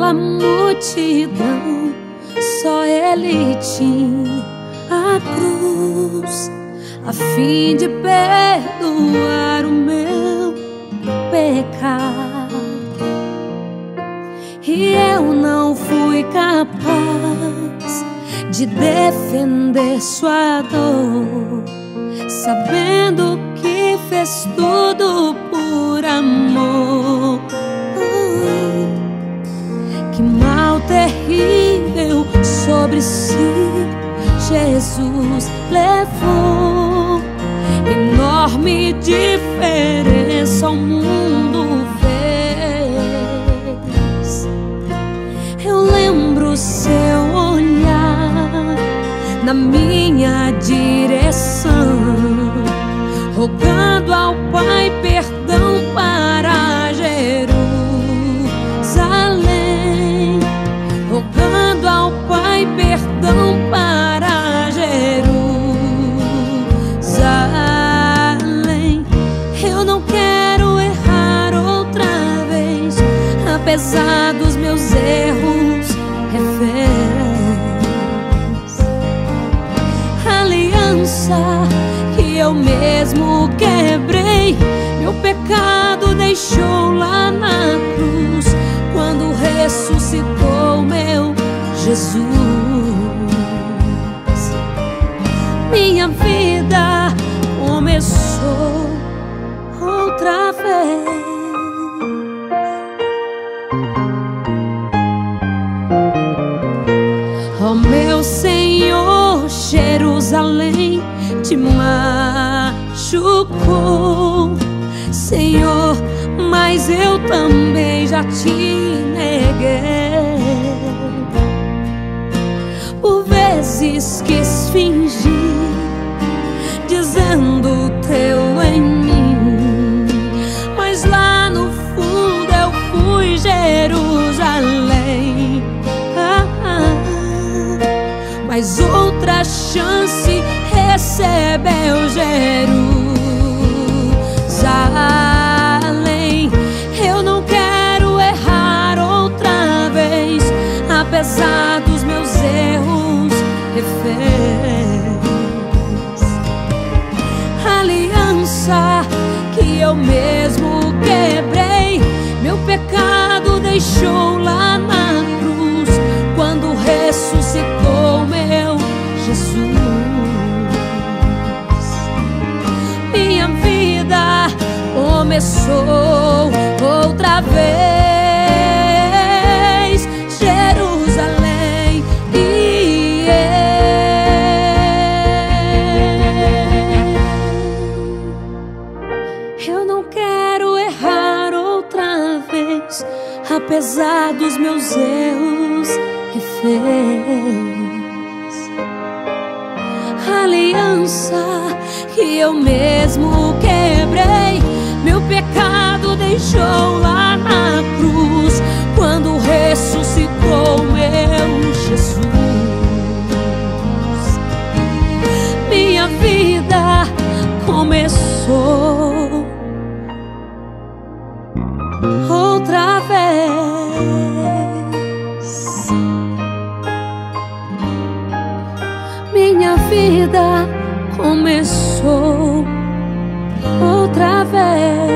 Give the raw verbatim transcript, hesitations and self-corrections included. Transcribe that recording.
da multidão, só Ele tinha a cruz, a fim de perdoar o meu pecado. E eu não fui capaz de defender sua dor, sabendo que fez tudo por amor. Que mal terrível sobre si Jesus levou, enorme diferença ao mundo fez. Eu lembro seu olhar na minha direção, rogando ao Pai perdão para Jerusalém, rogando ao Pai perdão para Jerusalém. Eu não quero errar outra vez, apesar dos meus erros reféns. Aliança que eu mesmo quebrei, meu pecado deixou lá na cruz, quando ressuscitou meu Jesus. Minha vida começou outra vez. Oh meu Senhor, Jerusalém te machucou, Senhor, mas eu também já te neguei. Por vezes quis fingir, dizendo teu em mim, mas lá no fundo eu fui Jerusalém. Ah, ah. Mas outra chance recebeu Jerusalém. Eu não quero errar outra vez, apesar dos meus erros reféns. Aliança que eu mesmo quebrei, meu pecado deixou lá na cruz, quando ressuscitou meu Jesus. Minha vida começou outra vez, Jerusalém. E eu não quero errar outra vez, apesar dos meus erros reféns. Aliança que eu mesmo quebrei, meu pecado deixou lá na cruz, quando ressuscitou meu Jesus. Minha vida começou outra vez. Minha vida começou outra vez.